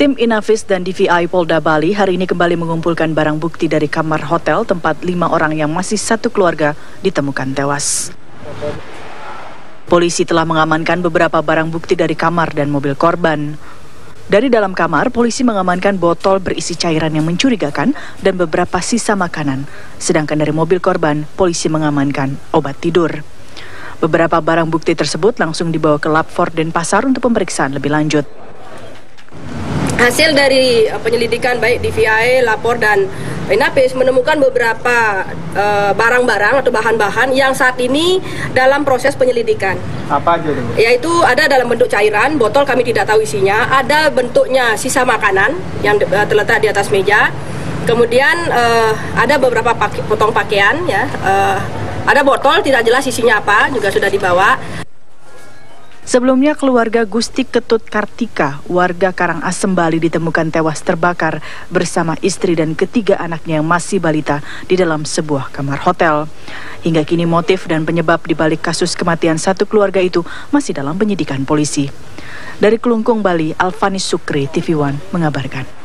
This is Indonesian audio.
Tim Inafis dan DVI Polda Bali hari ini kembali mengumpulkan barang bukti dari kamar hotel tempat 5 orang yang masih satu keluarga ditemukan tewas. Polisi telah mengamankan beberapa barang bukti dari kamar dan mobil korban. Dari dalam kamar, polisi mengamankan botol berisi cairan yang mencurigakan dan beberapa sisa makanan. Sedangkan dari mobil korban, polisi mengamankan obat tidur. Beberapa barang bukti tersebut langsung dibawa ke Lab 4 Denpasar untuk pemeriksaan lebih lanjut. Hasil dari penyelidikan baik DVI, Lapor, dan Inafis menemukan beberapa barang-barang atau bahan-bahan yang saat ini dalam proses penyelidikan. Apa aja itu? Yaitu ada dalam bentuk cairan, botol kami tidak tahu isinya, ada bentuknya sisa makanan yang terletak di atas meja, kemudian ada beberapa potong pakaian, ya, ada botol tidak jelas isinya apa, juga sudah dibawa. Sebelumnya, keluarga Gusti Ketut Kartika, warga Karangasem, Bali ditemukan tewas terbakar bersama istri dan ketiga anaknya yang masih balita di dalam sebuah kamar hotel. Hingga kini motif dan penyebab dibalik kasus kematian satu keluarga itu masih dalam penyidikan polisi. Dari Kelungkung, Bali, Alvanis Sukri, TV One mengabarkan.